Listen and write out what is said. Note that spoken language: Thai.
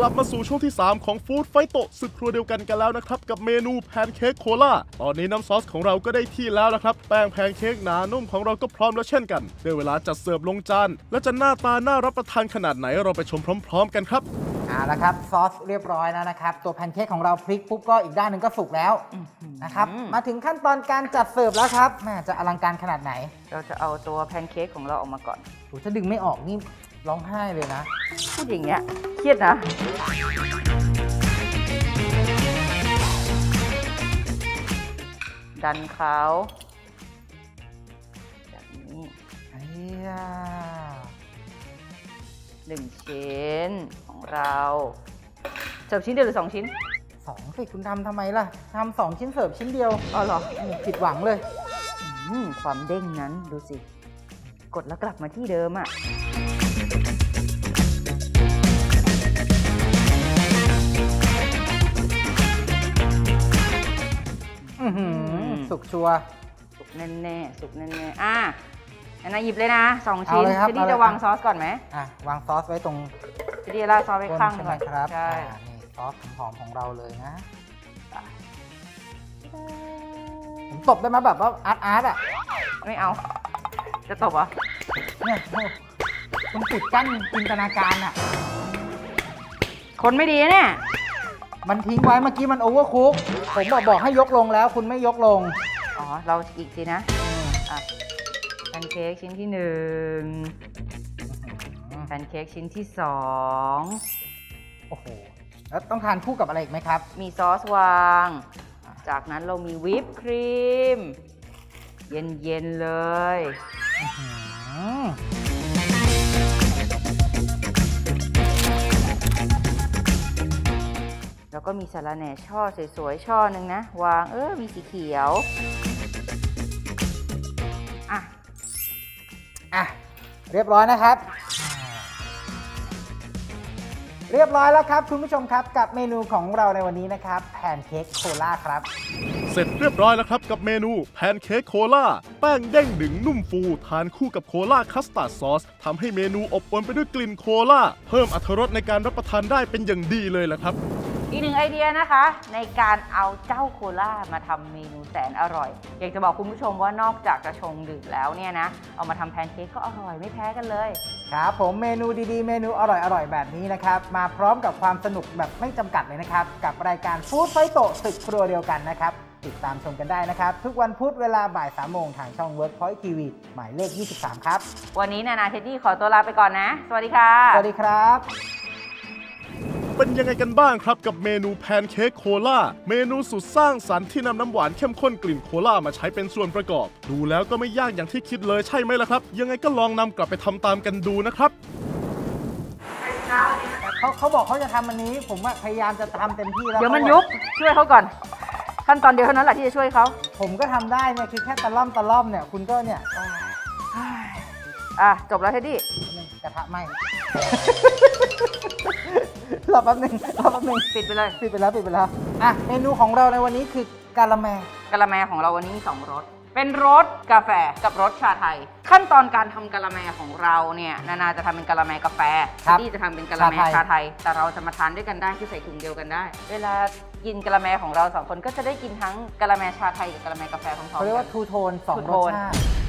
ลับมาสู่ช่วงที่3ของฟู้ดไฟโตะศึกครัวเดียวกันแล้วนะครับกับเมนูแพนเค้กโคลาตอนนี้น้ำซอสของเราก็ได้ที่แล้วนะครับแป้งแพนเค้กหนานุ่มของเราก็พร้อมแล้วเช่นกันได้เวลาจัดเสิร์ฟลงจานและจะหน้าตาน่ารับประทานขนาดไหนเราไปชมพร้อมๆกันครับเอาละครับซอสเรียบร้อยแล้วนะครับตัวแพนเค้กของเราพลิกปุ๊บก็อีกด้านหนึ่งก็สุกแล้วนะครับมาถึงขั้นตอนการจัดเสิร์ฟแล้วครับแม่จะอลังการขนาดไหนเราจะเอาตัวแพนเค้กของเราออกมาก่อนโอ้ถ้าดึงไม่ออกนี่ร้องไห้เลยนะพูดอย่างเงี้ยเครียดนะดันเขาแบบนี้1 ชิ้นของเราเสิร์ฟชิ้นเดียวหรือ2 ชิ้น 2สิคุณทำทำไมล่ะทำ2 ชิ้นเสิร์ฟชิ้นเดียวอ๋อเหรอผิดหวังเลยความเด้งนั้นดูสิกดแล้วกลับมาที่เดิมอ่ะสุกชัวสุกแน่ๆสุกแน่ๆอันนั้นหยิบเลยนะ2 ชิ้นทีนี้จะวางซอสก่อนไหมวางซอสไว้ตรงทีนี้ราดซอสไว้ข้างหนึ่งก่อนครับใช่นี่ซอสหอมของเราเลยนะผมตบได้ไหมแบบว่าอาร์ตอ่ะไม่เอาจะตบเหรอเนี่ยคุณปิดกั้นจินตนาการอ่ะคนไม่ดีเนี่ยมันทิ้งไว้เมื่อกี้มันโอเวอร์คุกผมบอกให้ยกลงแล้วคุณไม่ยกลงอ๋อเราอีกทีนะแพนเค้กชิ้นที่1แพนเค้กชิ้นที่2 โอ้โหแล้วต้องทานคู่กับอะไรอีกไหมครับมีซอสวางจากนั้นเรามีวิปครีมเย็นๆเลยแล้วก็มีสาระแหน่ช่อสวยๆช่อหนึ่งนะวางมีสีเขียวเรียบร้อยนะครับเรียบร้อยแล้วครับคุณผู้ชมครับกับเมนูของเราในวันนี้นะครับแพนเค้กโคลาครับเสร็จเรียบร้อยแล้วครับกับเมนูแพนเค้กโคลาแป้งเด้งดึงนุ่มฟูทานคู่กับโคลาคัสตาร์ดซอสทำให้เมนูอบอวลไปด้วยกลิ่นโคลาเพิ่มอรรถรสในการรับประทานได้เป็นอย่างดีเลยล่ะครับอีก1 ไอเดียนะคะในการเอาเจ้าโคลามาทำเมนูแสนอร่อยอยากจะบอกคุณผู้ชมว่านอกจากจะชงดื่มแล้วเนี่ยนะเอามาทำแพนเค้กก็อร่อยไม่แพ้กันเลยครับผมเมนูดีๆเมนูอร่อยๆแบบนี้นะครับมาพร้อมกับความสนุกแบบไม่จำกัดเลยนะครับกับรายการฟู้ดไฟโตะศึกครัวเดียวกันนะครับติดตามชมกันได้นะครับทุกวันพุธเวลาบ่าย 3 โมงทางช่อง Workpoint TV หมายเลข 23 ครับวันนี้นาเท็ดดี้ขอตัวลาไปก่อนนะสวัสดีค่ะสวัสดีครับเป็นยังไงกันบ้างครับกับเมนูแพนเค้กโคลาเมนูสุดสร้างสรรค์ที่นำน้ำหวานเข้มข้นกลิ่นโคลามาใช้เป็นส่วนประกอบดูแล้วก็ไม่ยากอย่างที่คิดเลยใช่ไหมล่ะครับยังไงก็ลองนำกลับไปทำตามกันดูนะครับเขาบอกเขาจะทำอันนี้ผมว่าพยายามจะทำเต็มที่แล้วเดี๋ยวมันยุบช่วยเขาก่อนขั้นตอนเดียวเท่านั้นแหละที่จะช่วยเขาผมก็ทำได้เนี่ยคือแค่ตะล่อมเนี่ยคุณก็เนี่ยจบแล้วเท็ดดี้กระทะไหม้รอแป๊บนึงปิดไปเลยปิดไปแล้วเมนูของเราในวันนี้คือกะละแมของเราวันนี้มี2 รสเป็นรสกาแฟกับรสชาไทยขั้นตอนการทำกะละแมของเราเนี่ยนาจะทำเป็นกะละแมกาแฟที่จะทำเป็นกะละแมชาไทยแต่เราจะมาทานด้วยกันได้คือใส่ถุงเดียวกันได้เวลากินกะละแมของเรา2 คนก็จะได้กินทั้งกะละแมชาไทยกับกะละแมกาแฟพร้อมๆกันเขาเรียกว่าทูโทน2 รสชาติ